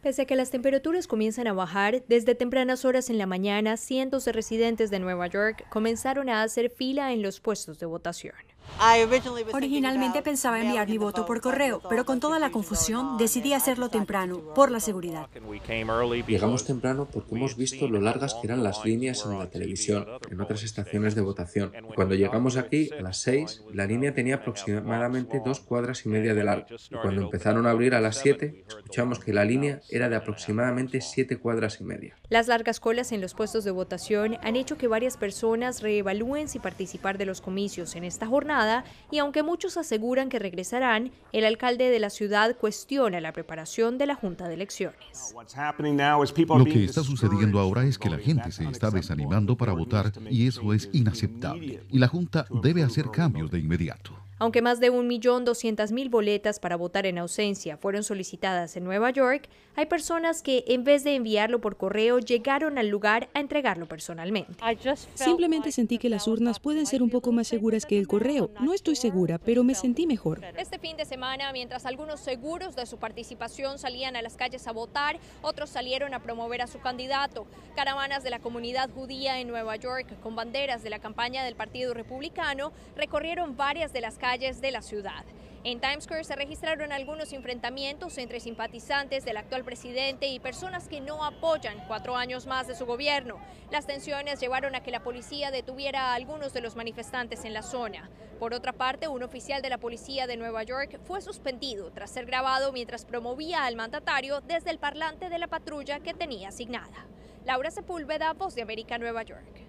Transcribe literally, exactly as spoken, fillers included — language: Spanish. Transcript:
Pese a que las temperaturas comienzan a bajar, desde tempranas horas en la mañana, cientos de residentes de Nueva York comenzaron a hacer fila en los puestos de votación. Originalmente pensaba enviar mi voto por correo, pero con toda la confusión decidí hacerlo temprano, por la seguridad. Llegamos temprano porque hemos visto lo largas que eran las líneas en la televisión, en otras estaciones de votación. Y cuando llegamos aquí, a las seis, la línea tenía aproximadamente dos cuadras y media de largo. Y cuando empezaron a abrir a las siete, escuchamos que la línea era de aproximadamente siete cuadras y media. Las largas colas en los puestos de votación han hecho que varias personas reevalúen si participar de los comicios en esta jornada, y aunque muchos aseguran que regresarán, el alcalde de la ciudad cuestiona la preparación de la Junta de Elecciones. Lo que está sucediendo ahora es que la gente se está desanimando para votar y eso es inaceptable. Y la Junta debe hacer cambios de inmediato. Aunque más de un millón doscientas mil boletas para votar en ausencia fueron solicitadas en Nueva York, hay personas que, en vez de enviarlo por correo, llegaron al lugar a entregarlo personalmente. Simplemente sentí que las urnas pueden ser un poco más seguras que el correo. No estoy segura, pero me sentí mejor. Este fin de semana, mientras algunos seguros de su participación salían a las calles a votar, otros salieron a promover a su candidato. Caravanas de la comunidad judía en Nueva York, con banderas de la campaña del Partido Republicano, recorrieron varias de las calles de la ciudad. En Times Square se registraron algunos enfrentamientos entre simpatizantes del actual presidente y personas que no apoyan cuatro años más de su gobierno. Las tensiones llevaron a que la policía detuviera a algunos de los manifestantes en la zona. Por otra parte, un oficial de la policía de Nueva York fue suspendido tras ser grabado mientras promovía al mandatario desde el parlante de la patrulla que tenía asignada. Laura Sepúlveda, Voz de América, Nueva York.